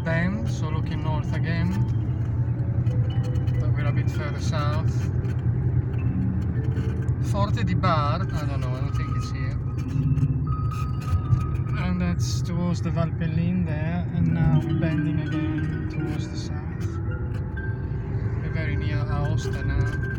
bend, so looking north again, but we're a bit further south. Forte di Bar, I don't know, I don't think it's here. And that's towards the Valpellin there, and now we're bending again towards the south. We're very near Aosta now.